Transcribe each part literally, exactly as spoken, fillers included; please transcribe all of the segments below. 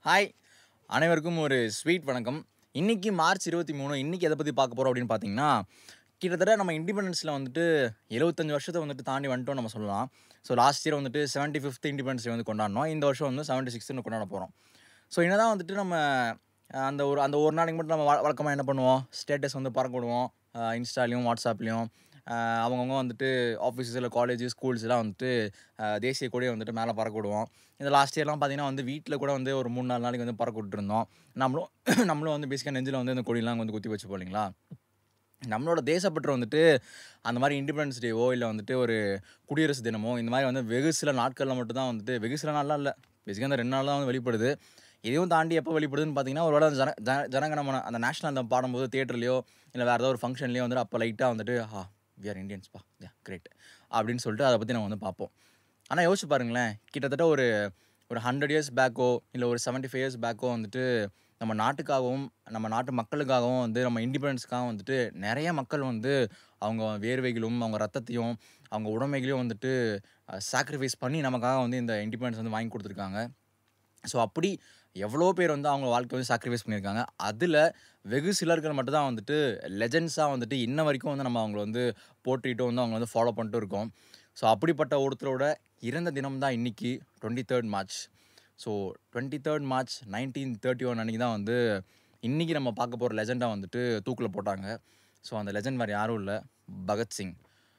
Hi அனைவருக்கும் ஒரு sweet வணக்கம். இன்றைக்கி மார்ச் இருபத்தி மூணு இன்றைக்கி எதை பற்றி பார்க்க போகிறோம் அப்படின்னு பார்த்தீங்கன்னா, கிட்டத்தட்ட நம்ம இண்டிபெண்டன்ஸில் வந்துட்டு எழுபத்தஞ்சு வருஷத்தை வந்துட்டு தாண்டி வந்துட்டோம் நம்ம சொல்லலாம். ஸோ லாஸ்ட் இயர் வந்துட்டு செவன்ட்டி ஃபிஃப்த் இண்டிபெண்டன்ஸ் வந்து கொண்டாடினோம். இந்த வருஷம் வந்து செவன்ட்டி சிக்ஸ்த்துன்னு கொண்டாட போகிறோம். ஸோ என்ன தான் வந்துட்டு நம்ம அந்த ஒரு அந்த ஒரு நாளைக்கு மட்டும் நம்ம வழக்கமாக என்ன பண்ணுவோம், ஸ்டேட்டஸ் வந்து பறக்க விடுவோம். இன்ஸ்டாலையும் வாட்ஸ்அப்லேயும் அவங்கவுங்க வந்துட்டு ஆஃபீஸில் காலேஜ் ஸ்கூல்ஸ்லாம் வந்துட்டு தேசிய கொடியை வந்துட்டு மேலே பறக்க விடுவோம். இந்த லாஸ்ட் இயர்லாம் பார்த்திங்கன்னா வந்து வீட்டில் கூட வந்து ஒரு மூணு நாலு நாளைக்கு வந்து பறக்க விட்டுருந்தோம். நம்மளும் நம்மளும் வந்து பேசிக்காக நெஞ்சில் வந்து இந்த கொடியெலாம் வந்து குத்தி வச்சு போலிங்களா. நம்மளோட தேசப்பற்று வந்துட்டு அந்த மாதிரி இண்டிபெண்டன்ஸ் டேவோ இல்லை வந்துட்டு ஒரு குடியரசு தினமோ இந்த மாதிரி வந்து வெகு சில நாட்களில் மட்டும்தான் வந்துட்டு வெகு சில நாள்லாம் இல்லை, பேசிக்காக அந்த ரெண்டு நாள் தான் வந்து வெளிப்படுது. இதையும் தாண்டி எப்போ வெளிப்படுதுன்னு பார்த்தீங்கன்னா, ஒரு வேளை ஜன ஜன ஜனகணமன அந்த நேஷனல் அந்த பாடும்போது தியேட்டர்லையோ இல்லை வேறு ஏதோ ஒரு ஃபங்க்ஷன்லேயோ வந்துட்டு அப்போ லைட்டாக வந்துட்டு ஆ வி ஆர் இண்டியன்ஸ்பா யா கிரேட் அப்படின்னு சொல்லிட்டு அதை பற்றி நம்ம வந்து பார்ப்போம். ஆனால் யோசிச்சு பாருங்களேன், கிட்டத்தட்ட ஒரு ஒரு ஹண்ட்ரட் இயர்ஸ் பேக்கோ இல்லை ஒரு செவன்ட்டி ஃபைவ் இயர்ஸ் பேக்கோ வந்துட்டு நம்ம நாட்டுக்காகவும் நம்ம நாட்டு மக்களுக்காகவும் வந்து நம்ம இண்டிபெண்டன்ஸ்க்காகவும் வந்துட்டு நிறைய மக்கள் வந்து அவங்க வேர்வைகளும் அவங்க ரத்தத்தையும் அவங்க உடைமைகளையும் வந்துட்டு சாக்ரிஃபைஸ் பண்ணி நமக்காக வந்து இந்த இண்டிபெண்டன்ஸ் வந்து வாங்கி கொடுத்துருக்காங்க. ஸோ அப்படி எவ்வளோ பேர் வந்து அவங்க வாழ்க்கை வந்து சாக்ரிஃபைஸ் பண்ணியிருக்காங்க. அதில் வெகு சிலர்கள் மட்டும் தான் வந்துட்டு லெஜெண்ட்ஸாக வந்துட்டு இன்ன வரைக்கும் வந்து நம்ம அவங்கள வந்து போற்றிட்டு வந்து அவங்க வந்து ஃபாலோ பண்ணிட்டு இருக்கோம். ஸோ அப்படிப்பட்ட ஒருத்தரோட இறந்த தினம் தான் இன்றைக்கி twenty third March. So twenty third March nineteen thirty one அன்றைக்கி தான் வந்து இன்றைக்கி நம்ம பார்க்க போகிற லெஜெண்டாக வந்துட்டு தூக்கில் போட்டாங்க. ஸோ அந்த லெஜெண்ட் வேறு யாரும் இல்லை, பகத்சிங்.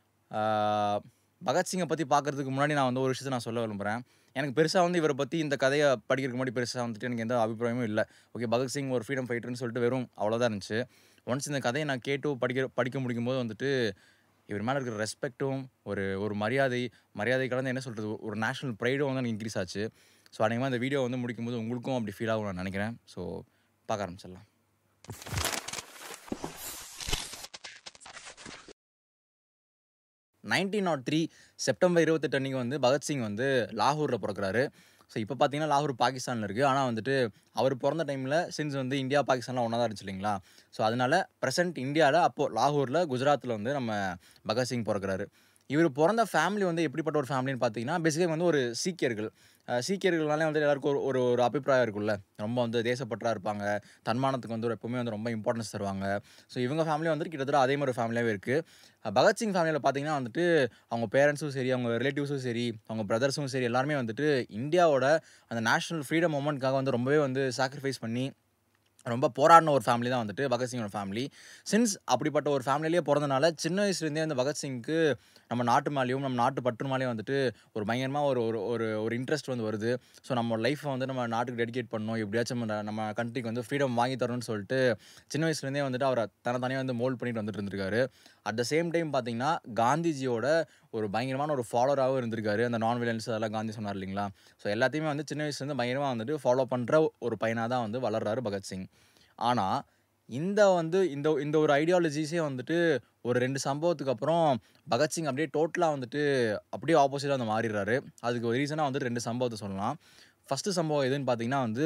பகத்சிங்கை பற்றி பார்க்குறதுக்கு முன்னாடி நான் வந்து ஒரு விஷயத்தை நான் சொல்ல விரும்புகிறேன். எனக்கு பெருசாக வந்து இவரை பற்றி இந்த கதையை படிக்கிறதுக்கு முன்னாடி பெருசாக வந்துட்டு எனக்கு எந்த அபிப்பிராயமும் இல்லை. ஓகே, பகத்சிங் ஒரு ஃப்ரீடம் ஃபைட்டர்னு சொல்லிட்டு வெறும் அவ்வளோதான் இருந்துச்சு. ஒன்ஸ் இந்த கதையை நான் கேட்டு படிக்கிற படிக்க முடிக்கும் போது வந்துட்டு இவர் மேலே இருக்கிற ரெஸ்பெக்ட்டும் ஒரு ஒரு மரியாதை மரியாதை கலந்து என்ன சொல்கிறது ஒரு நேஷ்னல் ப்ரைடும் வந்து எனக்கு இன்க்ரீஸ் ஆச்சு. ஸோ அன்றைக்கி இந்த வீடியோ வந்து முடிக்கும்போது உங்களுக்கும் அப்படி ஃபீல் ஆகும் நான் நினைக்கிறேன். ஸோ பார்க்க ஆரம்பிச்சிடலாம். நைன்டீன் நாட் த்ரீ செப்டம்பர் இருபத்தெட்டு அன்றைக்கி வந்து பகத்சிங் வந்து லாகூரில் பிறக்கிறாரு. ஸோ இப்போ பார்த்தீங்கன்னா லாகூர் பாகிஸ்தானில் இருக்குது. ஆனால் வந்துட்டு அவர் பிறந்த டைமில் சின்ஸ் வந்து இந்தியா பாகிஸ்தான்லாம் ஒன்றா தான் இருந்துச்சு இல்லைங்களா. ஸோ அதனால் ப்ரெசென்ட் இந்தியாவில் அப்போது லாகூரில் குஜராத்தில் வந்து நம்ம பகத்சிங் பிறக்கிறாரு. இவர் பிறந்த ஃபேமிலி வந்து எப்படிப்பட்ட ஒரு ஃபேமிலின்னு பார்த்தீங்கன்னா, பேசிக்காக வந்து ஒரு சீக்கியர்கள். சீக்கியர்கள்னாலே வந்து எல்லாருக்கும் ஒரு ஒரு ஒரு அபிப்பிராயம் இருக்குல்ல, ரொம்ப வந்து தேசப்பற்றாக இருப்பாங்க, தன்மானத்துக்கு வந்து எப்போவுமே வந்து ரொம்ப இம்பார்ட்டன்ஸ் தருவாங்க. ஸோ இவங்க ஃபேமிலி வந்துட்டு கிட்டத்தட்ட அதே மாதிரி ஃபேமிலியாகவே இருக்குது. பகத்சிங் ஃபேமிலியில் பார்த்தீங்கன்னா வந்துட்டு அவங்க பேரண்ட்ஸும் சரி, அவங்க ரிலேட்டிவ்ஸும் சரி, அவங்க பிரதர்ஸும் சரி, எல்லாருமே வந்துட்டு இந்தியாவோட அந்த நேஷ்னல் ஃப்ரீடம் மூமெண்ட்காக வந்து ரொம்பவே வந்து சாக்ரிஃபைஸ் பண்ணி ரொம்ப போராடின ஒரு ஃபேமிலி தான் வந்துட்டு பகத்சிங்கோட ஃபேமிலி. சின்ஸ் அப்படிப்பட்ட ஒரு ஃபேமிலியிலே பிறந்தனால சின்ன வயசுலேருந்தே வந்து பகத்சிங்க்கு நம்ம நாட்டு மேலேயும் நம்ம நாட்டு பற்று மேலேயும் வந்துட்டு ஒரு பயங்கரமாக ஒரு ஒரு ஒரு ஒரு இன்ட்ரெஸ்ட் வந்து வருது. ஸோ நம்ம லைஃப்பை வந்து நம்ம நாட்டுக்கு டெடிகேட் பண்ணணும், எப்படியாச்சும் நம்ம கண்ட்ரிக்கு வந்து ஃப்ரீடம் வாங்கி தரணும்னு சொல்லிட்டு சின்ன வயசுலேருந்தே வந்துட்டு அவரை தனித்தனியாக வந்து மோல்ட் பண்ணிட்டு வந்துட்டு இருந்திருக்காரு. அட் த சேம் டைம் பார்த்தீங்கன்னா காந்திஜியோட ஒரு பயங்கரமான ஒரு ஃபாலோவராகவும் இருந்திருக்காரு. அந்த நான் விலன்ஸ் அதெல்லாம் காந்தி சொன்னார் இல்லைங்களா. ஸோ எல்லாத்தையுமே வந்து சின்ன வயசுலேருந்து பயங்கரமாக வந்துட்டு ஃபாலோ பண்ணுற ஒரு பையனாக தான் வந்து வளர்றாரு பகத்சிங். ஆனால் இந்த வந்து இந்த இந்த ஒரு ஐடியாலஜிஸே வந்துட்டு ஒரு ரெண்டு சம்பவத்துக்கு அப்புறம் பகத்சிங் அப்படியே டோட்டலாக வந்துட்டு அப்படியே ஆப்போசிட்டாக வந்து மாறிடுறாரு. அதுக்கு ஒரு ரீசனாக வந்துட்டு ரெண்டு சம்பவத்தை சொல்லலாம். ஃபஸ்ட்டு சம்பவம் எதுன்னு பார்த்தீங்கன்னா வந்து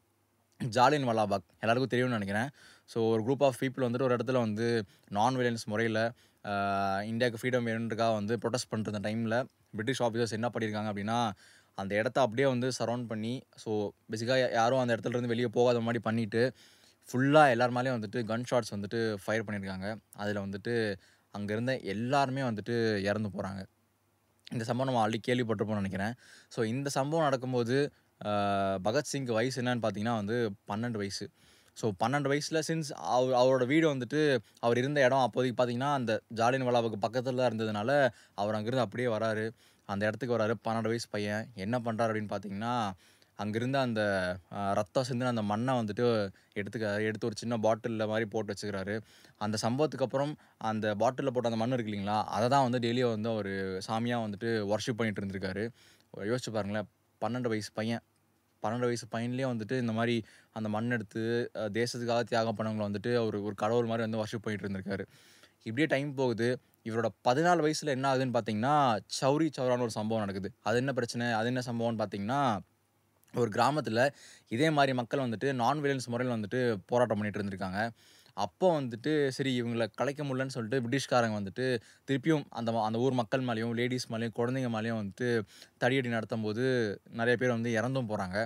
ஜாலியன் வாலாபாக், எல்லாருக்கும் தெரியும்னு நினைக்கிறேன். ஸோ ஒரு குரூப் ஆஃப் பீப்புள் வந்துட்டு ஒரு இடத்துல வந்து நான் வயலன்ஸ் முறையில் இந்தியாவுக்கு ஃப்ரீடம் வேணுன்றக்காக வந்து ப்ரொடெஸ்ட் பண்ணுற அந்த டைமில் பிரிட்டிஷ் ஆஃபீஸர்ஸ் என்ன பண்ணியிருக்காங்க அப்படின்னா, அந்த இடத்த அப்படியே வந்து சரௌண்ட் பண்ணி, ஸோ பேசிக்காக யாரும் அந்த இடத்துலேருந்து வெளியே போகாத மாதிரி பண்ணிவிட்டு ஃபுல்லாக எல்லார் மேலேயும் வந்துட்டு கன் ஷாட்ஸ் வந்துட்டு ஃபயர் பண்ணியிருக்காங்க. அதில் வந்துட்டு அங்கே இருந்த எல்லாருமே வந்துட்டு இறந்து போகிறாங்க. இந்த சம்பவம் நம்ம ஆல்ரெடி கேள்விப்பட்டிருப்போம்னு நினைக்கிறேன். ஸோ இந்த சம்பவம் நடக்கும்போது பகத்சிங்க்கு வயசு என்னன்னு பார்த்தீங்கன்னா வந்து பன்னெண்டு வயசு. ஸோ பன்னெண்டு வயசில் சின்ஸ் அவர் அவரோட வீடு வந்துட்டு அவர் இருந்த இடம் அப்போதைக்கு பார்த்தீங்கன்னா அந்த ஜாலியன் வாலாபாக் பக்கத்தில் தான் இருந்ததுனால அவர் அங்கேருந்து அப்படியே வராரு, அந்த இடத்துக்கு வராரு. பன்னெண்டு வயசு பையன் என்ன பண்ணுறாரு அப்படின்னு பார்த்தீங்கன்னா, அங்கேருந்து அந்த ரத்தம் சிந்தின அந்த மண்ணை வந்துட்டு எடுத்துக்க எடுத்து ஒரு சின்ன பாட்டிலில் மாதிரி போட்டு வச்சுக்கிறாரு. அந்த சம்பவத்துக்கு அப்புறம் அந்த பாட்டிலில் போட்ட அந்த மண் இருக்கு இல்லைங்களா, அதை தான் வந்து டெய்லியும் வந்து ஒரு சாமியாக வந்துட்டு ஒர்ஷிப் பண்ணிட்டு இருந்திருக்காரு. யோசிச்சு பாருங்களேன், பன்னெண்டு வயசு பையன் பன்னெண்டு வயசு பையன்லேயே வந்துட்டு இந்த மாதிரி அந்த மண் எடுத்து தேசத்துக்காக தியாகம் பண்ணவங்களை வந்துட்டு ஒரு ஒரு கடவுள் மாதிரி வந்து ஒர்ஷிப் பண்ணிட்டு இருந்திருக்காரு. இப்படியே டைம் போகுது. இவரோட பதினாலு வயசில் என்ன ஆகுதுன்னு பார்த்தீங்கன்னா, சௌரி சௌரான்னு ஒரு சம்பவம் நடக்குது. அது என்ன பிரச்சனை, அது என்ன சம்பவம்னு பார்த்தீங்கன்னா, ஒரு கிராமத்தில் இதே மாதிரி மக்கள் வந்துட்டு நான் வயலன்ஸ் முறையில் வந்துட்டு போராட்டம் பண்ணிட்டு இருந்திருக்காங்க. அப்போ வந்துட்டு சரி இவங்களை கலைக்க முடியலன்னு சொல்லிட்டு பிரிட்டிஷ்காரங்க வந்துட்டு திருப்பியும் அந்த அந்த ஊர் மக்கள் மேலேயும் லேடிஸ் மேலேயும் குழந்தைங்க மேலேயும் வந்துட்டு தடியடி நடத்தும் போது நிறைய பேர் வந்து இறந்தும் போகிறாங்க.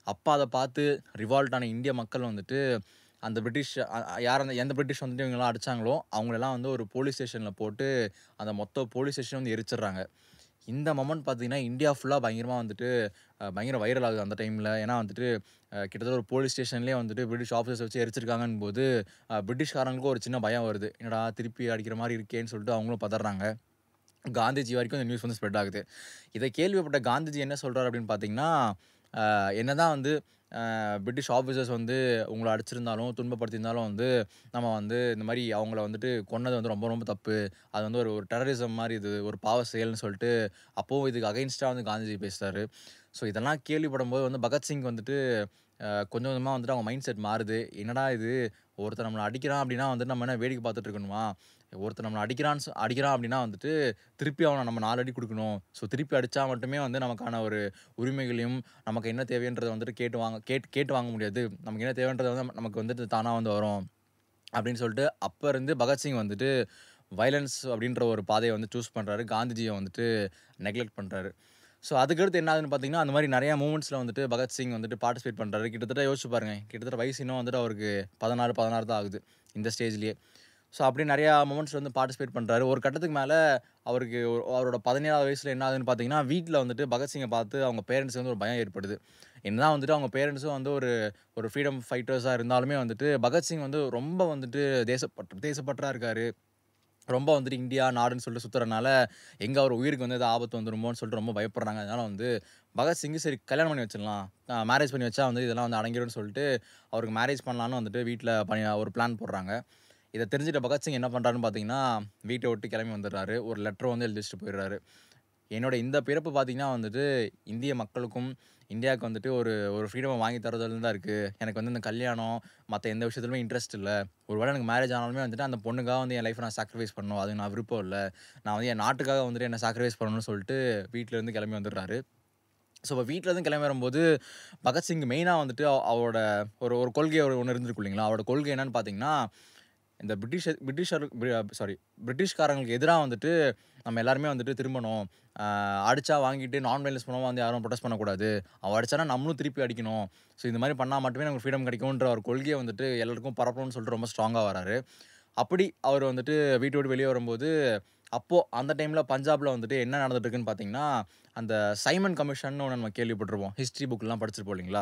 அப்போ அதை பார்த்து ரிவால்ட் ஆன இந்திய மக்கள் வந்துட்டு அந்த பிரிட்டிஷ் அ அ யார் அந்த எந்த பிரிட்டிஷ் வந்துட்டு இவங்கலாம் அடிச்சாங்களோ, அவங்களெல்லாம் வந்து ஒரு போலீஸ் ஸ்டேஷன்ல போட்டு, அந்த மொத்த போலீஸ் ஸ்டேஷனையும் வந்து எரிச்சிடுறாங்க. இந்த மொமெண்ட் பார்த்தீங்கன்னா, இந்தியா ஃபுல்லா பயங்கரமா வந்துட்டு அ பயங்கர வைரல் ஆகுது அந்த டைம்ல. ஏன்னா வந்துட்டு அ கிட்டத்தட்ட ஒரு போலீஸ் ஸ்டேஷன்லேயே வந்துட்டு பிரிட்டிஷ் ஆஃபீஸர்ஸ வச்சு எரிச்சிருக்காங்கன்னும்போது, அ பிரிட்டிஷ்காரங்களுக்கும் ஒரு சின்ன பயம் வருது. என்னடா திருப்பி அடிக்கிற மாரி இருக்கேன்னு சொல்லிட்டு அவங்களும் பதர்றாங்க. காந்திஜி வரைக்கும் இந்த நியூஸ் வந்து ஸ்ப்ரெட் ஆகுது. இதை கேள்விப்பட்ட காந்திஜி என்ன சொல்றாரு அப்படின்னு பார்த்தீங்கன்னா, அ என்னதான் வந்து அ பிரிட்டிஷ் ஆஃபீசர்ஸ் வந்து உங்கள அடிச்சிருந்தாலும், துன்பப்படுத்தியிருந்தாலும் வந்து, நம்ம வந்து இந்த மாரி அவங்கள வந்துட்டு கொன்னது வந்து ரொம்ப ரொம்ப தப்பு. அது வந்து ஒரு ஒரு டெரரிசம் மாரி இது. ஒரு பாவ செயல்னு சொல்லிட்டு, அப்பவும் இதுக்கு அகைன்ஸ்ட்டா வந்து காந்திஜி பேசுறாரு. ஸோ இதெல்லாம் கேள்விப்படும்போது வந்து பகத்சிங் வந்துட்டு அ கொஞ்சம் கொஞ்சமா வந்துட்டு அவங்க மைண்ட் செட் மாறுது. என்னடா இது! ஒருத்தன் நம்மள அடிக்கிறான் அப்படின்னா வந்துட்டு நம்ம என்ன வேடிக்கை பார்த்துட்டு இருக்கணுமா? ஒருத்தன் நம்மள அடிக்கிறான்னு சொ அடிக்கிறான் அப்படின்னா வந்துட்டு, திருப்பி அவன நம்ம நாலு அடி குடுக்கணும். ஸோ திருப்பி அடிச்சா மட்டுமே வந்து நமக்கான ஒரு உரிமைகளையும், நமக்கு என்ன தேவைன்றத வந்துட்டு கேட்டு வாங்க கேட் கேட்டு வாங்க முடியாது. நமக்கு என்ன தேவைன்றது வந்து நம்ம- நமக்கு வந்துட்டு தானா வந்து வரும். அப்படின்னு சொல்லிட்டு அப்ப இருந்து பகத்சிங் வந்துட்டு வயலன்ஸ் அப்படின்ற ஒரு பாதைய வந்து சூஸ் பண்றாரு. காந்திஜிய வந்துட்டு நெக்லெக்ட் பண்றாரு. ஸோ அதுக்கடுத்து என்ன ஆகுதுன்னு பார்த்தீங்கன்னா, அந்த மாரி நெறைய மூவ்மெண்ட்ஸ்ல வந்துட்டு பகத்சிங் வந்துட்டு பார்ட்டிசிபேட் பண்றாரு. கிட்டத்தட்ட யோசிச்சு பாருங்க. கிட்டத்தட்ட வயசு இன்னும் வந்துட்டு அவருக்கு பதினாறு, பதினாறு தான் ஆகுது. இந்த ஸ்டேஜ்லயே. ஸோ அப்படி நெறையா மொமெண்ட்ஸ்ல வந்து பார்ட்டிசிபேட் பண்றாரு. ஒரு கட்டத்துக்கு மேல அவருக்கு ஒ அவரோட பதினேழாவது வயசுல என்ன ஆகுதுன்னு பார்த்தீங்கன்னா, வீட்ல வந்துட்டு பகத்சிங்க பார்த்து அவங்க பேரண்ட்ஸ்க்கு வந்து ஒரு பயம் ஏற்படுது. என்னதான் வந்துட்டு அவங்க பேரண்ட்ஸும் வந்து ஒரு ஒரு ஃப்ரீடம் ஃபைட்டர்ஸா இருந்தாலுமே வந்துட்டு, பகத்சிங் வந்து ரொம்ப வந்துட்டு தேசப்பற்று தேசப்பற்றா இருக்காரு. ரொம்ப வந்துட்டு இந்தியா, நாடுன்னு சொல்லிட்டு சுத்துறனால, எங்க அவர் உயிருக்கு வந்து எதாவது ஆபத்து வந்துருமோன்னு சொல்லிட்டு ரொம்ப பயப்படுறாங்க. அதனால வந்து பகத்சிங் சரி கல்யாணம் பண்ணி வச்சிடலாம். அ மேரேஜ் பண்ணி வச்சா வந்து இதெல்லாம் வந்து அடங்கிரும்னு சொல்லிட்டு, அவருக்கு மேரேஜ் பண்ணலான்னு வந்துட்டு வீட்ல பணி ஒரு பிளான் போடுறாங்க. இத தெரிஞ்சுட்ட பகத்சிங் என்ன பண்றாருன்னு பார்த்தீங்கன்னா, வீட்ட விட்டு கிளம்பி வந்துடுறாரு. ஒரு லெட்டர் வந்து எழுதி வச்சுட்டு போயிடுறாரு. என்னோட இந்த பிறப்பு பார்த்தீங்கன்னா வந்துட்டு, இந்திய மக்களுக்கும், இந்தியாவுக்கு வந்துட்டு ஒரு ஒரு ஃப்ரீடம வாங்கி தர்றதுல தான் இருக்கு. எனக்கு வந்து இந்த கல்யாணம், மத்த எந்த விஷயத்துலயுமே இன்ட்ரெஸ்ட் இல்ல. ஒரு வேள எனக்கு மேரேஜ் ஆனாலுமே வந்துட்டு, அந்த பொண்ணுக்காக வந்து என் லைஃப்ப நான் சாக்ரிஃபைஸ் பண்ணணும். அதுக்கு நான் விருப்பம் இல்ல. நான் வந்து என் நாட்டுக்காக வந்துட்டு என்ன சாக்ரிஃபைஸ் பண்ணணும்னு சொல்லிட்டு, வீட்ல இருந்து கிளம்பி வந்துடுறாரு. ஸோ, இப்ப வீட்ல இருந்து கிளம்பி வரும்போது, பகத்சிங் மெயினா வந்துட்டு அவ அவரோட ஒரு ஒரு கொள்கை ஒண்ணு இருந்திருக்கும் இல்லைங்களா? அவரோட கொள்கை என்னன்னு பார்த்தீங்கன்னா, இந்த பிரிட்டிஷ் பிரிட்டிஷர் பி சாரி பிரிட்டிஷ்காரங்களுக்கு எதிரா வந்துட்டு நம்ம எல்லாருமே வந்துட்டு திரும்பணும். அ அடிச்சா வாங்கிட்டு நான் வயலன்ஸ் மூலமா வந்து யாரும் புரொடெஸ்ட் பண்ணக்கூடாது. அவன் அடிச்சானா நம்மளும் திருப்பி அடிக்கணும். ஸோ இந்த மாரி பண்ணா மட்டுமே நமக்கு ஃப்ரீடம் கிடைக்கும்ன்ற ஒரு கொள்கைய வந்துட்டு எல்லாருக்கும் பரப்பணும்னு சொல்லிட்டு ரொம்ப ஸ்ட்ராங்கா வராரு. அப்படி அவர் வந்துட்டு வீட்ட விட்டு வெளிய வரும்போது, அப்போ அந்த டைம்ல பஞ்சாப்ல வந்துட்டு என்ன நடந்துட்டு இருக்குன்னு பார்த்தீங்கன்னா, அந்த சைமன் கமிஷன்னு ஒண்ணு நம்ம கேள்விப்பட்டுருப்போம். ஹிஸ்டரி புக்லாம் படிச்சிருப்போம் இல்லைங்களா?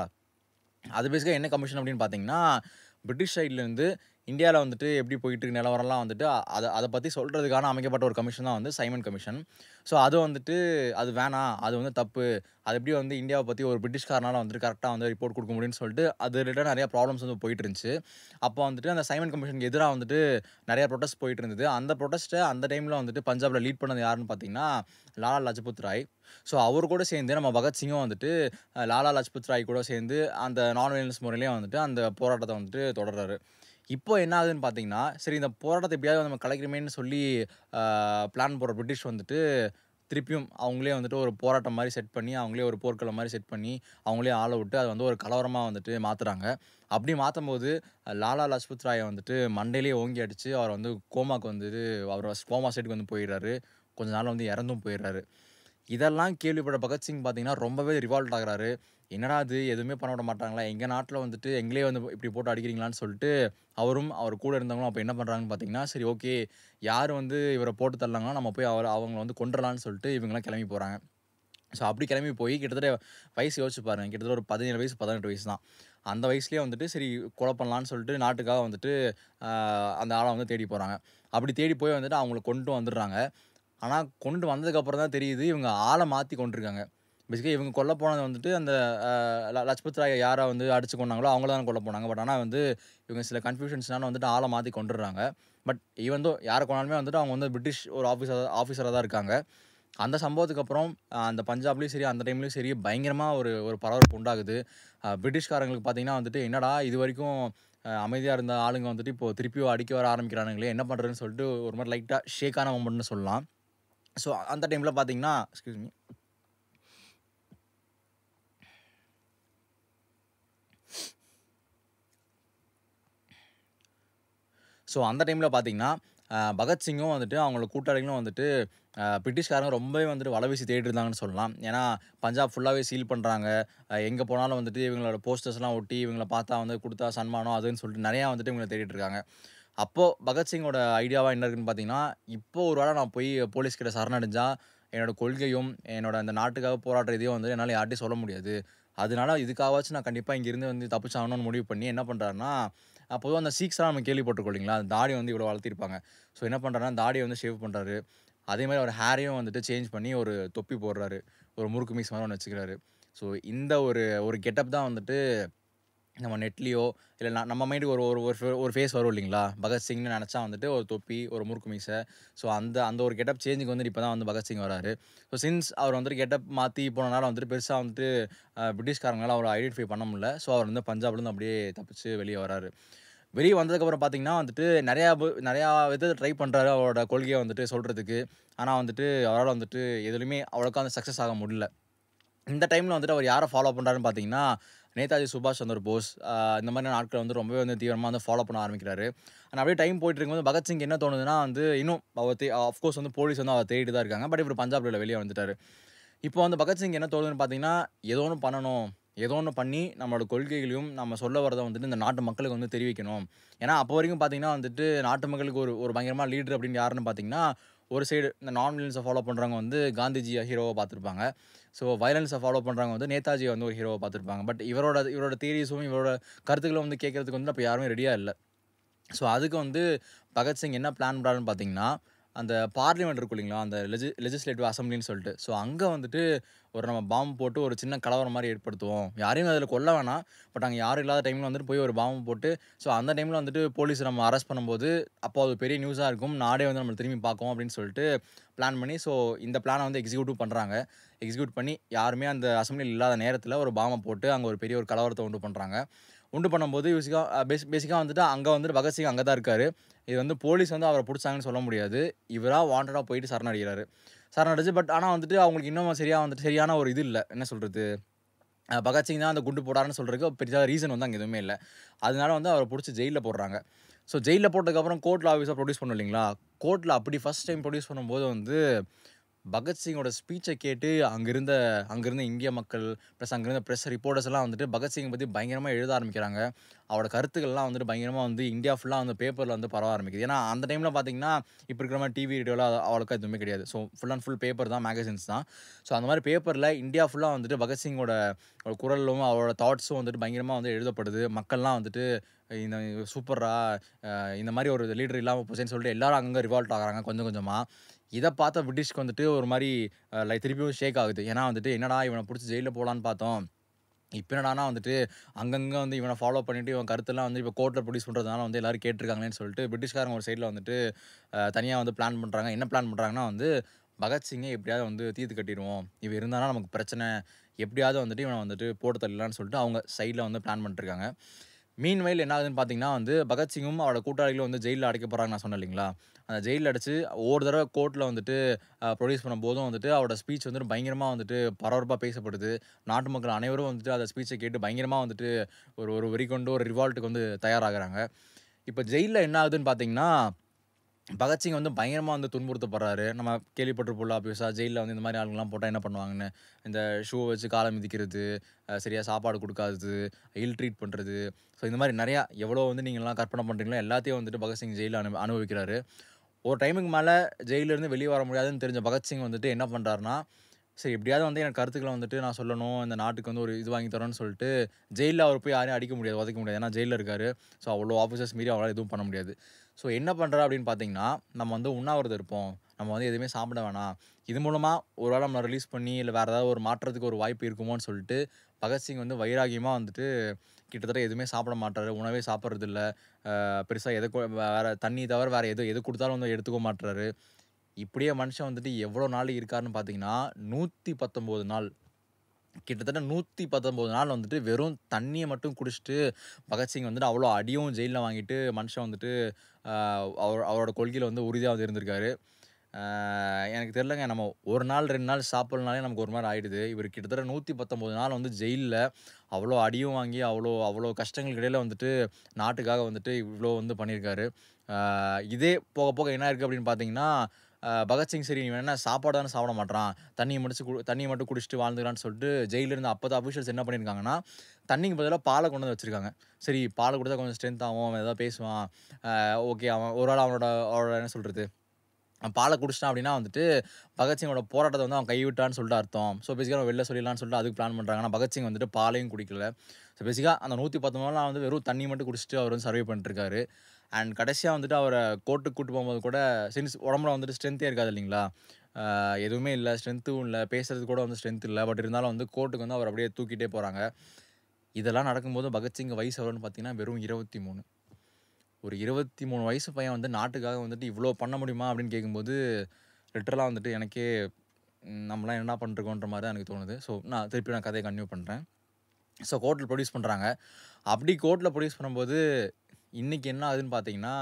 அது பேசிக்கா என்ன கமிஷன் அப்படின்னு பார்த்தீங்கன்னா, பிரிட்டிஷ் சைட்லேருந்து இந்தியால வந்துட்டு எப்படி போயிட்டு இருக்கு நிலவரம்லாம் வந்துட்டு அத அத பத்தி சொல்றதுக்கான அமைக்கப்பட்ட ஒரு கமிஷன் தான் வந்து சைமன் கமிஷன். ஸோ அது வந்துட்டு அது வேணாம். அது வந்து தப்பு. அது எப்படி வந்து இந்தியாவ பத்தி ஒரு பிரிட்டிஷ்காரனால வந்துட்டு கரெக்ட்டா வந்து ரிப்போர்ட் குடுக்க முடியும்னு சொல்லிட்டு, அது ரிலேட்டடா நெறைய ப்ராப்ளம்ஸ் வந்து போயிட்டு இருந்துச்சு. அப்போ வந்துட்டு அந்த சைமன் கமிஷனுக்கு எதிரா வந்துட்டு நெறைய புரொட்டஸ்ட் போயிட்டு இருந்தது. அந்த புரொட்டஸ்ட்ட அந்த டைம்ல வந்துட்டு பஞ்சாப்ல லீட் பண்ணது யாருன்னு பார்த்தீங்கன்னா, லாலா லஜபத் ராய். ஸோ அவரு கூட சேர்ந்து நம்ம பகத்சிங்கும் வந்துட்டு அ லாலா லஜ்பத் ராய் கூட சேர்ந்து அந்த நான் வயலன்ஸ் முறையிலயே வந்துட்டு அந்த போராட்டத்த வந்துட்டு தொடர்றாரு. இப்போ என்ன ஆகுதுன்னு பார்த்தீங்கன்னா, சரி இந்த போராட்டத்த எப்படியாவது நம்ம கலைக்கணுமேன்னு சொல்லி அ பிளான் போடுற பிரிட்டிஷ் வந்துட்டு, திருப்பியும் அவங்களே வந்துட்டு ஒரு போராட்டம் மாரி செட் பண்ணி, அவங்களே ஒரு போர்க்களம் மாரி செட் பண்ணி, அவங்களே ஆள விட்டு அத வந்து ஒரு கலவரமா வந்துட்டு மாத்துறாங்க. அப்படி மாத்தும்போது லாலா லஜ்பத் ராய வந்துட்டு மண்டையிலேயே ஓங்கி அடிச்சு, அவர வந்து கோமாக்கு வந்துட்டு அவரு கோமா ஸ்டேட்க்கு வந்து போயிறாரு. கொஞ்ச நாள்ல வந்து இறந்தும் போயிறாரு. இதெல்லாம் கேள்விப்பட்ட பகத்சிங் பார்த்தீங்கன்னா, ரொம்பவே ரிவால்ட் ஆகுறாரு. என்னடா இது எதுவுமே பண்ண விட மாட்டாங்களா? எங்க நாட்ல வந்துட்டு எங்களயே வந்து இப்படி போட்டு அடிக்கிறீங்களான்னு சொல்லிட்டு, அவரும் அவர் கூட இருந்தவங்களும் அப்ப என்ன பண்றாங்கன்னு பார்த்தீங்கன்னா, சரி ஓகே யார் வந்து இவர போட்டு தள்ளுனாங்களோ நம்ம போய் அவர அவங்கள வந்து கொன்றலாம்ன்னு சொல்லிட்டு இவங்கலாம் கிளம்பி போறாங்க. ஸோ அப்படி கிளம்பி போய் கிட்டத்தட்ட வயசு யோசிச்சு பாருங்க. கிட்டத்தட்ட ஒரு பதினேழு வயசு, பதினெட்டு வயசு தான். அந்த வயசுலயே வந்துட்டு சரி கொலை பண்ணலான்னு சொல்லிட்டு நாட்டுக்காக வந்துட்டு அ அந்த ஆள வந்து தேடி போறாங்க. அப்படி தேடி போய் வந்துட்டு அவங்கள கொன்ட்டு வந்துடுறாங்க. ஆனா, கொண்டு வந்ததுக்கப்புறம் தான் தெரியுது, இவங்க ஆள மாத்தி கொன்றுருக்காங்க. பேசிக்கா இவங்க கொல்ல போனது வந்துட்டு அந்த அ ல லஜ்பத் ராய யார வந்து அடிச்சு கொன்னாங்களோ, அவங்கள தான் கொல்ல போனாங்க. பட் ஆனா வந்து, இவங்க சில கன்ஃப்யூஷன்ஸ்னால வந்துட்டு ஆள மாத்தி கொன்றுறாங்க. பட் ஈவன் தோ யார கொன்னாலுமே வந்துட்டு அவங்க வந்து பிரிட்டிஷ் ஒரு ஆஃபீசர் ஆஃபீசரா தான் இருக்காங்க. அந்த சம்பவத்துக்கு அப்புறம் அ அந்த பஞ்சாப்லயும் சரி, அந்த டைம்லயும் சரி, பயங்கரமா ஒரு ஒரு பரபரப்பு உண்டாகுது. அ பிரிட்டிஷ்காரங்களுக்கு பார்த்தீங்கன்னா வந்துட்டு, என்னடா இதுவரைக்கும் அ அமைதியா இருந்த ஆளுங்க வந்துட்டு, இப்போ திருப்பியும் அடிக்க வர ஆரம்பிக்கிறானுங்களே, என்ன பண்றதுன்னு சொல்லிட்டு ஒரு மாரி லைட்டா ஷேக்கான மொமெண்ட்ன்னு சொல்லலாம். ஸோ, அந்த டைம்ல பார்த்தீங்கன்னா எக்ஸ்கியூஸ் மீ. ஸோ, அந்த டைம்ல பார்த்தீங்கன்னா, அ பகத்சிங்கும் வந்துட்டு அவங்களோட கூட்டாளிகளும் வந்துட்டு அ பிரிட்டிஷ்காரங்க ரொம்பவே வந்துட்டு வலை வீசி தேடிட்டு இருந்தாங்கன்னு சொல்லலாம். ஏன்னா, பஞ்சாப் ஃபுல்லாவே சீல் பண்றாங்க. அ எங்க போனாலும் வந்துட்டு இவங்களோட போஸ்டர்ஸ்லாம் ஒட்டி இவங்கள பார்த்தா வந்து குடுத்தா சன்மானம் அதுன்னு சொல்லிட்டு நெறையா வந்துட்டு இவங்கள தேடிட்டு இருக்காங்க. அப்போ பகத்சிங்கோட ஐடியாவா என்ன இருக்குன்னு பார்த்தீங்கன்னா, இப்போ ஒரு வேள நான் போய் போலீஸ் கிட்ட சரணடைஞ்சா, என்னோட கொள்கையும், என்னோட அந்த நாட்டுக்காக போராடுற இதையும் வந்து என்னால யார்ட்டயும் சொல்ல முடியாது. அதனால இதுக்காகவாச்சும் நான் கண்டிப்பா இங்கிருந்து வந்து தப்பிச்சாகணும்னு முடிவு பண்ணி என்ன பண்றாருன்னா, அ பொதுவா அந்த சீக்ஸ்லாம் நம்ம கேள்விப்பட்டுருக்கோம் இல்லைங்களா? அந்த தாடி வந்து இவ்வளோ வளர்த்திருப்பாங்க. ஸோ என்ன பண்றாருன்னா, தாடிய வந்து ஷேவ் பண்றாரு. அதே மாரி அவர் ஹேரையும் வந்துட்டு சேஞ்ச் பண்ணி ஒரு தொப்பி போடுறாரு. ஒரு முறுக்கு மீச மாரி ஒண்ணு வச்சுக்கிறாரு. ஸோ இந்த ஒரு ஒரு கெட்டப் தான் வந்துட்டு நம்ம நெட்லயோ, இல்ல ந நம்ம மைண்டுக்கு ஒரு ஒரு ஒரு ஃபே ஒரு ஃபேஸ் வரும் இல்லைங்களா? பகத்சிங்ன்னு நெனச்சா வந்துட்டு ஒரு தொப்பி, ஒரு முறுக்கு மீசை. ஸோ அந்த அந்த ஒரு கெட்டப் சேஞ்சுக்கு வந்துட்டு இப்ப தான் வந்து பகத்சிங் வராரு. ஸோ சின்ஸ் அவர் வந்துட்டு கெட்டப் மாத்தி போனனால வந்துட்டு பெருசா வந்துட்டு அ பிரிட்டிஷ்காரங்களால அவர ஐடென்டிஃபை பண்ண முடியல. ஸோ அவர் வந்து பஞ்சாப்லேருந்து அப்படியே தப்பிச்சு வெளிய வராரு. வெளிய வந்ததுக்கப்புறம் பார்த்தீங்கன்னா வந்துட்டு நெறையா பு நெறையா விதத்த ட்ரை பண்றாரு அவரோட கொள்கைய வந்துட்டு சொல்றதுக்கு. ஆனா வந்துட்டு அவரால வந்துட்டு எதுலயுமே அவ்வளோக்கா வந்து சக்சஸ் ஆக முடியல. இந்த டைம்ல வந்துட்டு அவர் யார ஃபாலோ பண்றாருன்னு பார்த்தீங்கன்னா, நேதாஜி சுபாஷ் சந்திர போஸ் அ இந்த மாதிரியான ஆட்கள வந்து ரொம்பவே வந்து தீவிரமா வந்து ஃபாலோ பண்ண ஆரம்பிக்கிறாரு. ஆனா அப்படியே டைம் போயிட்டு இருக்கும்போது பகத்சிங்க்கு என்ன தோணுதுன்னா வந்து இன்னும் அவர் தே ஆஃப்கோர்ஸ் வந்து போலீஸ் வந்து அவர தேடிட்டு தான் இருக்காங்க. பட் இவரு பஞ்சாப்ல இல்ல வெளிய வந்துட்டாரு. இப்போ வந்து பகத்சிங் என்ன தோணுதுன்னு பார்த்தீங்கன்னா, ஏதோ ஒண்ணு பண்ணணும். ஏதோ ஒண்ணு பண்ணி நம்மளோட கொள்கைகளையும், நம்ம சொல்ல வரத வந்துட்டு இந்த நாட்டு மக்களுக்கு வந்து தெரிவிக்கணும். ஏன்னா, அப்போ வரைக்கும் பார்த்தீங்கன்னா வந்துட்டு, நாட்டு மக்களுக்கு ஒரு ஒரு பயங்கரமான லீடர் அப்படின்னு யாருன்னு பார்த்தீங்கன்னா, ஒரு சைடு இந்த நான் வயலன்ஸ ஃபாலோ பண்றவங்க வந்து காந்திஜிய ஹீரோவா பார்த்துருப்பாங்க. ஸோ வயலன்ஸ ஃபாலோ பண்றவங்க வந்து நேதாஜிய வந்து ஒரு ஹீரோவா பார்த்துருப்பாங்க. பட் இவரோட இவரோட தியரீஸும், இவரோட கருத்துக்களும் வந்து கேட்கறதுக்கு வந்து அப்ப யாருமே ரெடியா இல்ல. ஸோ அதுக்கு வந்து பகத்சிங் என்ன பிளான் பண்றாருன்னு பார்த்தீங்கன்னா, அந்த பார்லிமெண்ட் இருக்கும் இல்லைங்களா? அந்த லெஜி லெஜிஸ்லேட்டிவ் அசெம்பிளின்னு சொல்லிட்டு. ஸோ அங்க வந்துட்டு ஒரு நம்ம பாம்பு போட்டு ஒரு சின்ன கலவரம் மாரி ஏற்படுத்துவோம். யாரையும் அதில கொல்ல வேணாம். பட் அங்க யாரும் இல்லாத டைம்ல வந்துட்டு போய் ஒரு பாம்பு போட்டு ஸோ அந்த டைம்ல வந்துட்டு போலீஸ் நம்ம அரெஸ்ட் பண்ணும்போது, அப்போ அது பெரிய நியூஸா இருக்கும். நாடே வந்து நம்மள திரும்பி பார்க்கும் அப்படின்னு சொல்லிட்டு பிளான் பண்ணி, ஸோ இந்த பிளான வந்து எக்ஸிக்யூட்டும் பண்றாங்க. எக்ஸிக்யூட் பண்ணி யாருமே அந்த அசெம்பிளில இல்லாத நேரத்தில ஒரு பாம்ப போட்டு அங்க ஒரு பெரிய ஒரு கலவரத்த உண்டு பண்றாங்க. உண்டு பண்ணும்போது யூசிக்கா அ பேஸ் பேசிக்கா வந்துட்டு அங்க வந்துட்டு பகத்சிங் அங்க தான் இருக்காரு. இது வந்து போலீஸ் வந்து அவர புடிச்சாங்கன்னு சொல்ல முடியாது. இவரா வாண்டடா போயிட்டு சரணடைகிறாரு. சரணடைஞ்சு பட் ஆனா வந்துட்டு அவங்களுக்கு இன்னும் சரியா வந்துட்டு சரியான ஒரு இது இல்ல. என்ன சொல்றது? அ பகத்சிங் தான் அந்த குண்டு போட்டாருன்னு சொல்றதுக்கு பெரிசா ரீசன் வந்து அங்க எதுவுமே இல்ல. அதனால வந்து அவர புடிச்சு ஜெயில்ல போடுறாங்க. ஸோ ஜெயில்ல போட்டதுக்கப்புறம் கோர்ட்ல ஆப்வியஸா ப்ரொடியூஸ் பண்ணணும் இல்லைங்களா? கோர்ட்ல அப்படி ஃபர்ஸ்ட் டைம் ப்ரொடியூஸ் பண்ணும்போது வந்து பகத்சிங்கோட ஸ்பீச்ச கேட்டு அங்க இருந்த அங்க இருந்த இந்திய மக்கள், பிளஸ் அங்க இருந்த பிரஸ் ரிப்போர்ட்டர்ஸ் எல்லாம் வந்துட்டு பகத்சிங்க பத்தி பயங்கரமா எழுத ஆரம்பிக்கிறாங்க. அவரோட கருத்துக்கள்லாம் வந்துட்டு பயங்கரமா வந்து இந்தியா ஃபுல்லா வந்து பேப்பர்ல வந்து பரவ ஆரம்பிக்குது. ஏன்னா, அந்த டைம்ல பார்த்தீங்கன்னா, இப்ப இருக்கிற மாரி டிவி, ரேடியோலாம் அவ்வளோக்கா எதுவுமே கிடையாது. So full and full paper தான், மேகசின்ஸ் தான். ஸோ அந்த மாரி பேப்பர்ல இந்தியா ஃபுல்லா வந்துட்டு பகத்சிங்கோட ஒரு குரலும், அவரோட தாட்ஸும் வந்துட்டு பயங்கரமா வந்து எழுதப்படுது. மக்கள்லாம் வந்துட்டு இந்த சூப்பர்ரா! அ இந்த மாரி ஒரு லீடர் இல்லாம போச்சேன்னு சொல்லிட்டு எல்லாரும் அங்கங்க ரிவால்ட் ஆகுறாங்க கொஞ்சம் கொஞ்சமா. இத பார்த்த பிரிட்டிஷ்க்கு வந்துட்டு ஒரு மாரி அ லைக் திருப்பியும் ஷேக் ஆகுது. ஏன்னா வந்துட்டு, என்னடா இவன புடிச்சு ஜெயில்ல போடலான்னு பார்த்தோம். இப்ப என்னடான்னா வந்துட்டு, அங்கங்க வந்து இவன ஃபாலோ பண்ணிட்டு, இவன் கருத்தெல்லாம் வந்து இப்ப கோர்ட்ல ப்ரொடியூஸ் பண்றதுனால வந்து எல்லாரும் கேட்டுருக்காங்களேன்னு சொல்லிட்டு, பிரிட்டிஷ்காரங்க ஒரு சைட்ல வந்துட்டு அ தனியா வந்து பிளான் பண்றாங்க. என்ன பிளான் பண்றாங்கன்னா வந்து, பகத்சிங்க எப்படியாவது வந்து தீர்த்து கட்டிருவோம். இவன் இருந்தான்னா நமக்கு பிரச்சனை. எப்படியாவது வந்துட்டு இவன வந்துட்டு போட்டு தள்ளிடலான்னு சொல்லிட்டு, அவங்க சைட்ல வந்து பிளான் பண்ணிட்டுருக்காங்க. மீன்வைல் என்ன ஆகுதுன்னு பார்த்தீங்கன்னா வந்து, பகத்சிங்கும் அவரோட கூட்டாளிகளும் வந்து ஜெயில்ல அடைக்கப்படுறாங்கன்னு நான் சொன்னேன் இல்லைங்களா? அந்த ஜெயில்ல அடைச்சு ஒவ்வொரு தடவ கோர்ட்ல வந்துட்டு அ ப்ரொடியூஸ் பண்ணும்போதும் வந்துட்டு, அவரோட ஸ்பீச் வந்துட்டு பயங்கரமா வந்துட்டு பரபரப்பா பேசப்படுது. நாட்டு மக்கள் அனைவரும் வந்துட்டு அந்த ஸ்பீச்ச கேட்டு பயங்கரமா வந்துட்டு ஒரு ஒரு வெறிகொண்டு ஒரு ரிவால்ட்டுக்கு வந்து தயாராகுறாங்க. இப்ப ஜெயில்ல என்ன ஆகுதுன்னு பார்த்தீங்கன்னா, பகத்சிங் வந்து பயங்கரமா வந்து துன்புறுத்தப்படுறாரு. நம்ம கேள்விப்பட்டிருப்போம்ல ஆப்வியஸா ஜெயில்ல வந்து இந்த மாரி ஆளுங்கலாம் போட்டா என்ன பண்ணுவாங்கன்னு. இந்த ஷூ வச்சு கால மிதிக்கிறது, அ சரியா சாப்பாடு குடுக்காதது, இல் ட்ரீட் பண்றது. ஸோ இந்த மாரி நெறையா எவ்வளோ வந்து நீங்கலாம் கற்பனை பண்றீங்களோ எல்லாத்தையும் வந்துட்டு பகத்சிங் ஜெயில்ல அனு அனுபவிக்கிறாரு. ஒரு டைமுக்கு மேல ஜெயில்ல இருந்து வெளிய வர முடியாதுன்னு தெரிஞ்ச பகத்சிங் வந்துட்டு என்ன பண்றாருன்னா, சரி எப்படியாவது வந்து என் கருத்துக்கள வந்துட்டு நான் சொல்லணும். இந்த நாட்டுக்கு வந்து ஒரு இது வாங்கி தரணும்னு சொல்லிட்டு, ஜெயில்ல அவர போய் யாரையும் அடிக்க முடியாது, உதைக்க முடியாது. ஏன்னா ஜெயில்ல இருக்காரு. ஸோ அவ்வளோ ஆஃபீசர்ஸ் மீறி அவரால எதுவும் பண்ண முடியாது. ஸோ என்ன பண்றாரு அப்படின்னு பார்த்தீங்கன்னா, நம்ம வந்து உண்ணாவிரதம் இருப்போம். நம்ம வந்து எதுவுமே சாப்பிட வேணாம். இது மூலமா ஒரு வேள நம்மள ரிலீஸ் பண்ணி, இல்ல வேற ஏதாவது ஒரு மாற்றத்துக்கு ஒரு வாய்ப்பு இருக்குமோன்னு சொல்லிட்டு, பகத்சிங் வந்து வைராக்கியமா வந்துட்டு கிட்டத்தட்ட எதுவுமே சாப்பிட மாட்றாரு. உணவே சாப்பிடுறதில்ல. அ பெருசா எத கொ வேற தண்ணி தவிர வேற எது எது குடுத்தாலும் வந்து எடுத்துக்க மாட்றாரு. இப்படியே மனுஷன் வந்துட்டு எவ்வளோ நாள் இருக்காருன்னு பார்த்தீங்கன்னா, நூத்தி பத்தொன்பது நாள். கிட்டத்தட்ட நூத்தி பத்தொன்பது நாள் வந்துட்டு வெறும் தண்ணிய மட்டும் குடிச்சுட்டு, பகத்சிங் வந்துட்டு அவ்வளோ அடியும் ஜெயில்ல வாங்கிட்டு, மனுஷன் வந்துட்டு அ அவர் அவரோட கொள்கையில வந்து உறுதியா வந்து இருந்திருக்காரு. அ ஆ எனக்கு தெரியலங்க. நம்ம ஒரு நாள் ரெண்டு நாள் சாப்பிடலனாலே நமக்கு ஒரு மாரி ஆயிடுது. இவரு கிட்டத்தட்ட நூத்தி பத்தொன்பது நாள் வந்து ஜெயில்ல அவ்வளோ அடியும் வாங்கி, அவ்வளோ அவ்வளோ கஷ்டங்களுக்கு இடையில வந்துட்டு நாட்டுக்காக வந்துட்டு இவ்ளோ வந்து பண்ணியிருக்காரு. ஆ இதே போக போக என்ன ஆயிருக்கு அப்படின்னு பார்த்தீங்கன்னா, அ பகத்சிங் சரி இவன் என்ன சாப்பாடு தானே சாப்பிட மாட்றான். தண்ணிய முடிச்சு கு தண்ணிய மட்டும் குடிச்சுட்டு வாழ்ந்துக்கலான்னு சொல்லிட்டு ஜெயில்ல இருந்த அப்பத்த அஃபிஷியல்ஸ் என்ன பண்ணியிருக்காங்கன்னா, தண்ணிக்கு பதிலா பால கொண்டு வந்து வச்சிருக்காங்க. சரி பால் குடிச்சா கொஞ்சம் ஸ்ட்ரென்த் ஆகும். அவன் ஏதாவது பேசுவான். அ ஓகே அவன் ஒரு வேள அவனோட அவனோட என்ன சொல்றது? அவன் பால குடிச்சிட்டான் அப்படின்னா வந்துட்டு, பகத்சிங்கோட போராட்டத்த வந்து அவன் கைவிட்டான்னு சொல்லிட்டு அர்த்தம். ஸோ பேசிக்கா அவன வெளில சொல்லிடலான்னு சொல்லிட்டு அதுக்கு பிளான் பண்றாங்க. ஆனா பகத்சிங் வந்துட்டு பாலையும் குடிக்கல. ஸோ பேசிக்கா அந்த நூத்தி பத்தொன்பது நாள் வந்து வெறும் தண்ணி மட்டும் குடிச்சிட்டு அவர் வந்து சர்வை பண்ணிட்டுருக்காரு. அண்ட் கடைசியா வந்துட்டு அவர கோர்ட்டுக்கு கூட்டு போம்போது கூட சின்ஸ் உடம்புல வந்துட்டு ஸ்ட்ரென்த்தே இருக்காது இல்லைங்களா? ஆ எதுவுமே இல்ல. ஸ்ட்ரென்த்தும் இல்ல. பேசுறதுக்கு கூட வந்து ஸ்ட்ரென்த் இல்ல. பட் இருந்தாலும் வந்து கோர்ட்டுக்கு வந்து அவர அப்படியே தூக்கிட்டே போறாங்க. இதெல்லாம் நடக்கும்போது பகத்சிங் வயசு எவ்வளோன்னு பார்த்தீங்கன்னா, வெறும் இருபத்தி மூணு. ஒரு இருபத்தி மூணு வயசு பையன் வந்து நாட்டுக்காக வந்துட்டு இவ்ளோ பண்ண முடியுமா? அப்படின்னு கேட்கும்போது, லிட்டரலா வந்துட்டு எனக்கே ம் நம்மலாம் என்னடா பண்ணிட்டுருக்கோன்ற மாரி தான் எனக்கு தோணுது. ஸோ நான் திருப்பி நான் கதைய கன்டின்யூ பண்றேன். ஸோ கோர்ட்ல ப்ரொடியூஸ் பண்றாங்க. அப்படி கோர்ட்ல ப்ரொடியூஸ் பண்ணும்போது, இன்னைக்கு என்ன ஆகுதுன்னு பார்த்தீங்கன்னா,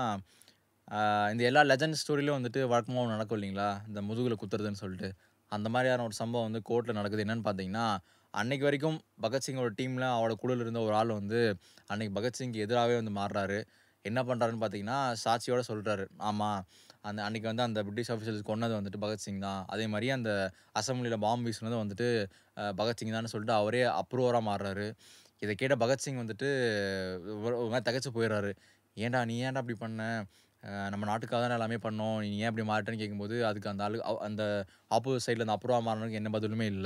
ஆ இந்த எல்லா லெஜண்ட் ஸ்டோரிலயும் வந்துட்டு வழக்கமா ஒண்ணு நடக்கும் இல்லைங்களா? இந்த முதுகுல குத்துறதுன்னு சொல்லிட்டு. அந்த மாரியான ஒரு சம்பவம் வந்து கோர்ட்ல நடக்குது. என்னன்னு பார்த்தீங்கன்னா, அன்னைக்கு வரைக்கும் பகத்சிங்கோட டீம்ல அவரோட குழுல இருந்த ஒரு ஆள் வந்து, அன்னைக்கு பகத்சிங்க்கு எதிராவே வந்து மாறுறாரு. என்ன பண்றாருன்னு பார்த்தீங்கன்னா, சாட்சியோட சொல்றாரு. ஆமா, அந்த அன்னைக்கு வந்து அந்த பிரிட்டிஷ் ஆஃபீசர்ஸ் கொன்னது வந்துட்டு பகத்சிங் தான். அதே மாரி அந்த அசெம்பிளில பாம்பு வீசுனதும் வந்துட்டு அ பகத்சிங் தான்னு சொல்லிட்டு அவரே அப்ரூவரா மாறுறாரு. இத கேட்ட பகத்சிங் வந்துட்டு ஒரு ஒரு மாரி திகைச்சு போயிறாரு. "ஏன்டா நீ ஏன்டா இப்படி பண்ண? அ நம்ம நாட்டுக்காக தானே எல்லாமே பண்ணோம். நீ ஏன் இப்படி மாறிட்டன்னு?" கேட்கும்போது, அதுக்கு அந்த ஆளு அவ் அந்த ஆப்போசிட் சைட்ல அந்த அப்ரூவா மாறுனதுக்கு எந்த பதிலுமே இல்ல.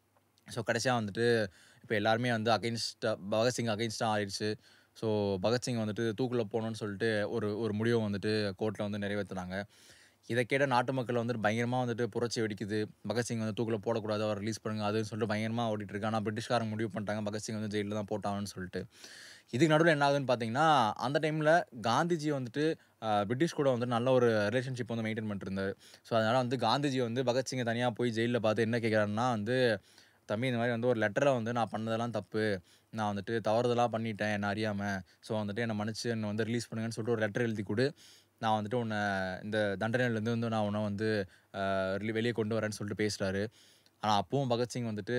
ஸோ கடைசியா வந்துட்டு இப்ப எல்லாருமே வந்து அகைன்ஸ்ட்டா பகத்சிங் அகைன்ஸ்ட்டா ஆயிருச்சு. ஸோ பகத்சிங் வந்துட்டு தூக்குல போடணும்னு சொல்லிட்டு ஒரு ஒரு முடிவ வந்துட்டு கோர்ட்ல வந்து நிறைவேத்துனாங்க. இத கேட்ட நாட்டு மக்கள் வந்துட்டு பயங்கரமா வந்துட்டு புரட்சி வெடிக்குது. பகத்சிங் வந்து தூக்குல போடக்கூடாது. அவர ரிலீஸ் பண்ணுங்க. அதுன்னு சொல்லிட்டு பயங்கரமா ஓடிட்டு இருக்கு. ஆனா பிரிட்டிஷ்காரங்க முடிவு பண்ணிட்டாங்க. பகத்சிங் வந்து ஜெயில்ல தான் போட்டாகணும்னு சொல்லிட்டு. இதுக்கு நடுவுல என்ன ஆகுதுன்னு பார்த்தீங்கன்னா, அந்த டைம்ல காந்திஜி வந்துட்டு அ பிரிட்டிஷ் கூட வந்து நல்ல ஒரு ரிலேஷன்ஷிப் வந்து மெயின்டெயின் பண்ணிட்டு இருந்தாரு. ஸோ அதனால வந்து காந்திஜி வந்து பகத்சிங்க தனியா போய் ஜெயில்ல பார்த்து என்ன கேட்கிறாருன்னா வந்து, "தம்பி இந்த மாரி வந்து ஒரு லெட்டர்ல வந்து நான் பண்ணதெல்லாம் தப்பு. நான் வந்துட்டு தவறுதலா பண்ணிட்டேன் என்ன அறியாம. ஸோ வந்துட்டு என்ன மன்னிச்சு என்ன வந்து ரிலீஸ் பண்ணுங்கன்னு சொல்லிட்டு ஒரு லெட்டர் எழுதி குடு. நான் வந்துட்டு உன்ன இந்த தண்டனையிலேருந்து வந்து நான் உன்ன வந்து அ வெளிய கொண்டு வரேன்னு" சொல்லிட்டு பேசுறாரு. ஆனா அப்பவும் பகத்சிங் வந்துட்டு,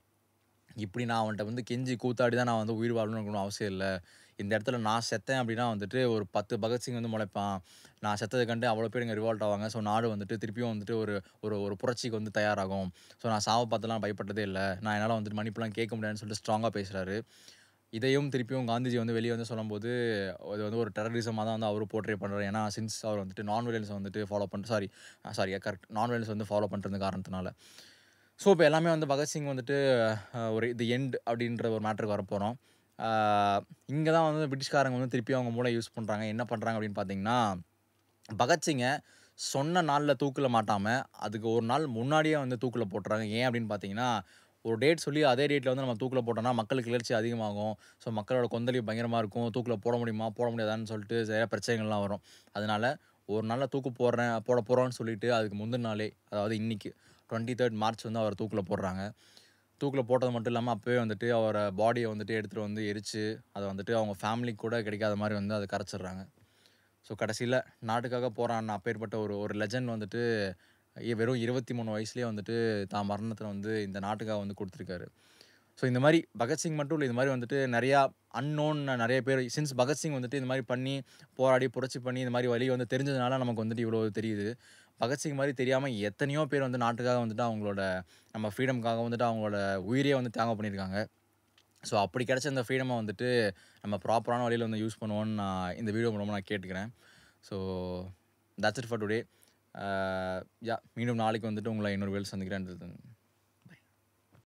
இப்படி நான் அவன்ட்ட வந்து கெஞ்சி கூத்தாடி தான் நான் வந்து உயிர் வாழணும்னு எனக்கு ஒண்ணும் அவசியம் இல்ல. இந்த இடத்துல நான் செத்தேன் அப்படின்னா வந்துட்டு ஒரு பத்து பகத்சிங் வந்து முளைப்பான். நான் செத்தத கண்டு அவ்வளோ பேர் இங்க ரிவால்ட் ஆவாங்க. ஸோ நாடு வந்துட்டு திருப்பியும் வந்துட்டு ஒரு ஒரு ஒரு புரட்சிக்கு வந்து தயாராகும். ஸோ நான் சாவ பார்த்துலாம் பயப்பட்டதே இல்ல. நான் என்னால வந்துட்டு மன்னிப்புலாம் கேட்க முடியாதுன்னு சொல்லிட்டு ஸ்ட்ராங்கா பேசுறாரு. இதையும் திருப்பியும் காந்திஜி வந்து வெளிய வந்து சொல்லும்போது, அது வந்து ஒரு டெரரிசமா தான் வந்து அவரும் போர்ட்ரே பண்றாரு. ஏன்னா சின்ஸ் அவர் வந்துட்டு நான் வயலன்ஸ வந்துட்டு ஃபாலோ பண் சாரி சாரி கரெக்ட் நான் வயலன்ஸ் வந்து ஃபாலோ பண்றது காரணத்தினால. ஸோ, இப்ப எல்லாமே வந்து பகத்சிங் வந்துட்டு அ ஒரு தி எண்ட் அப்படின்ற ஒரு மேட்டருக்கு வரப்போறோம். ஆ இங்க தான் வந்து பிரிட்டிஷ்காரங்க வந்து திருப்பி அவங்க மூளைய யூஸ் பண்றாங்க. என்ன பண்றாங்க அப்படின்னு பார்த்தீங்கன்னா, பகத்சிங்க சொன்ன நாள்ல தூக்குல மாட்டாம, அதுக்கு ஒரு நாள் முன்னாடியே வந்து தூக்குல போட்டுறாங்க. ஏன் அப்படின்னு பார்த்தீங்கன்னா, ஒரு டேட் சொல்லி அதே டேட்ல வந்து நம்ம தூக்குல போட்டோம்னா, மக்களுக்கு கிளர்ச்சி அதிகமாகும். ஸோ, மக்களோட கொந்தளிப்பு பயங்கரமா இருக்கும். தூக்குல போட முடியுமா? போட முடியாதான்னு சொல்லிட்டு நிறைய பிரச்சனைகள்லாம் வரும். அதனால ஒரு நாள்ல தூக்கு போடுறேன் போட போறோம்ன்னு சொல்லிட்டு, அதுக்கு முந்தின நாளே அதாவது இன்னைக்கு இருபத்தி மூன்று மார்ச் வந்து அவர தூக்குல போடுறாங்க. தூக்குல போட்டது மட்டும் இல்லாம, அப்பவே வந்துட்டு அவர பாடிய வந்துட்டு எடுத்துட்டு வந்து எரிச்சு, அத வந்துட்டு அவங்க ஃபேமிலிக்கு கூட கிடைக்காத மாரி வந்து அத கரைச்சிடுறாங்க. ஸோ கடைசில நாட்டுக்காக போராடின அப்பேற்பட்ட ஒரு ஒரு லெஜண்ட் வந்துட்டு எ வெறும் இருபத்தி மூணு வயசுலயே வந்துட்டு தான் மரணத்த வந்து இந்த நாட்டுக்காக வந்து குடுத்துருக்காரு. ஸோ இந்த மாரி பகத்சிங் மட்டும் இல்ல. இது மாரி வந்துட்டு நெறையா அன்னோன் நெறைய பேர் சின்ஸ் பகத்சிங் வந்துட்டு இந்த மாரி பண்ணி, போராடி, புரட்சி பண்ணி இந்த மாரி வழி வந்து தெரிஞ்சதுனால நமக்கு வந்துட்டு இவ்வளோ தெரியுது. பகத்சிங் மாரி தெரியாம எத்தனையோ பேர் வந்து நாட்டுக்காக வந்துட்டு அவங்களோட நம்ம ஃப்ரீடம்க்காக வந்துட்டு அவங்களோட உயிரையே வந்து தியாகம் பண்ணியிருக்காங்க. ஸோ அப்படி கிடைச்ச இந்த ஃப்ரீடம வந்துட்டு நம்ம ப்ராப்பரான வழியில வந்து யூஸ் பண்ணுவோம்னு நான் இந்த வீடியோ மூலமா நான் கேட்டுக்கிறேன். So that's it for today. Ah yeah மீண்டும் நாளைக்கு வந்துட்டு உங்கள இன்னொரு வேளைல சந்திக்கிறேன்.